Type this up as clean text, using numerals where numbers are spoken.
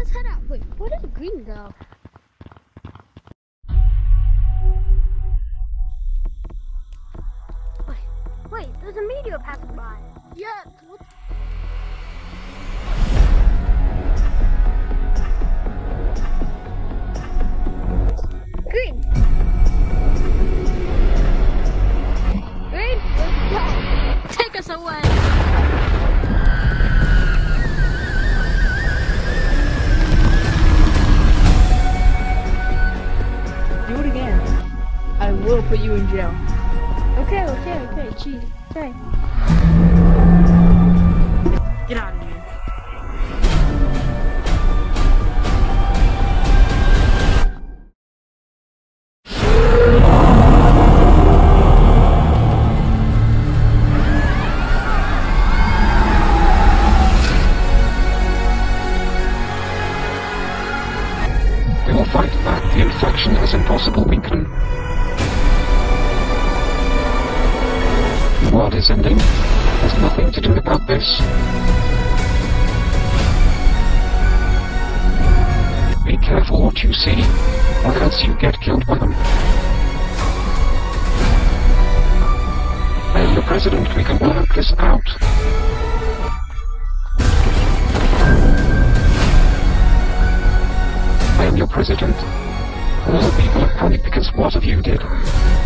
let's head out. Wait, where does green go? Wait, there's a meteor passing by. Yeah. What? Green. Green, let's go. Take us away. Do it again. I will put you in jail. Okay, geez. Okay. Get out of here. We will fight back the infection as impossible weaken. The world is ending. Has nothing to do about this. Be careful what you see, or else you get killed by them. I am the president. We can work this out. I am your president. All the people are panicked because what have you did?